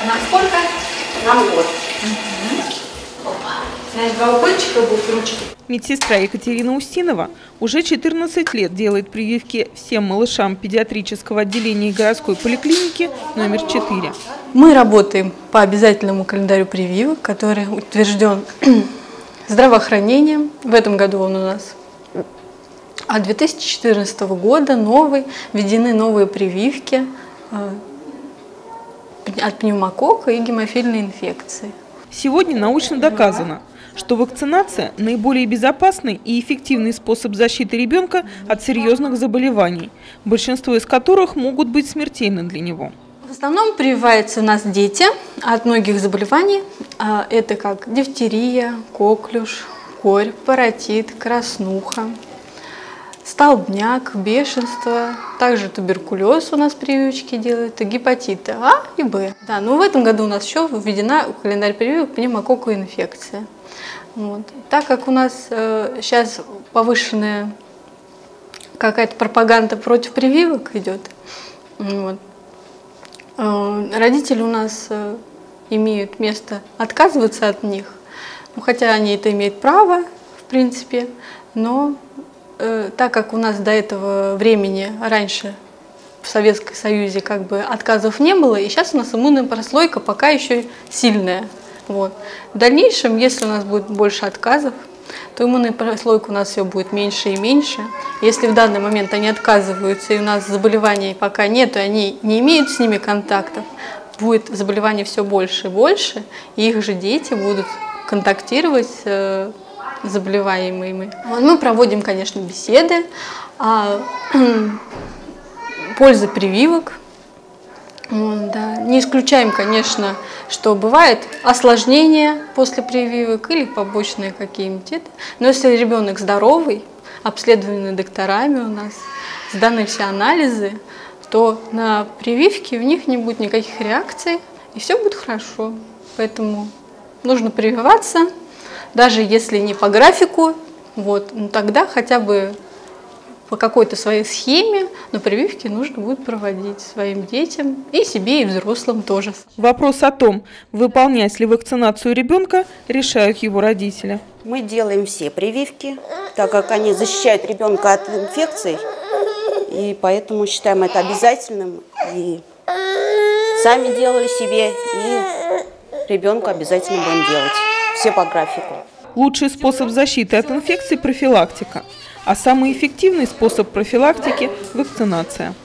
Насколько? На год. Значит, 2 укольчика будут ручки. Медсестра Екатерина Устинова уже 14 лет делает прививки всем малышам педиатрического отделения городской поликлиники номер 4. Мы работаем по обязательному календарю прививок, который утвержден здравоохранением. В этом году он у нас от 2014 года введены новые прививки от пневмококка и гемофильной инфекции. Сегодня научно доказано, что вакцинация – наиболее безопасный и эффективный способ защиты ребенка от серьезных заболеваний, большинство из которых могут быть смертельны для него. В основном прививаются у нас дети от многих заболеваний. Это как дифтерия, коклюш, корь, паротит, краснуха, столбняк, бешенство, также туберкулез у нас прививочки делают, и гепатиты А и Б. Да, но в этом году у нас еще введена в календарь прививок пневмококковая инфекция. Вот. Так как у нас сейчас повышенная какая-то пропаганда против прививок идет, вот, родители у нас имеют место отказываться от них, хотя они это имеют право, в принципе, но так как у нас до этого времени раньше в Советском Союзе как бы отказов не было, и сейчас у нас иммунная прослойка пока еще сильная. Вот. В дальнейшем, если у нас будет больше отказов, то иммунная прослойка у нас все будет меньше и меньше. Если в данный момент они отказываются, и у нас заболеваний пока нет, и они не имеют с ними контактов, будет заболеваний все больше и больше, и их же дети будут контактировать с заболеваемыми. Мы проводим, конечно, беседы о пользе прививок. Да. Не исключаем, конечно, что бывает осложнения после прививок или побочные какие-нибудь. Но если ребенок здоровый, обследованный докторами у нас, сданы все анализы, то на прививки у них не будет никаких реакций, и все будет хорошо. Поэтому нужно прививаться, даже если не по графику, вот, но тогда хотя бы по какой-то своей схеме, но прививки нужно будет проводить своим детям и себе, и взрослым тоже. Вопрос о том, выполнять ли вакцинацию ребенка, решают его родители. Мы делаем все прививки, так как они защищают ребенка от инфекций, и поэтому считаем это обязательным. И сами делали себе, и ребенку обязательно будем делать. Все по графику. Лучший способ защиты от инфекций – профилактика, а самый эффективный способ профилактики – вакцинация.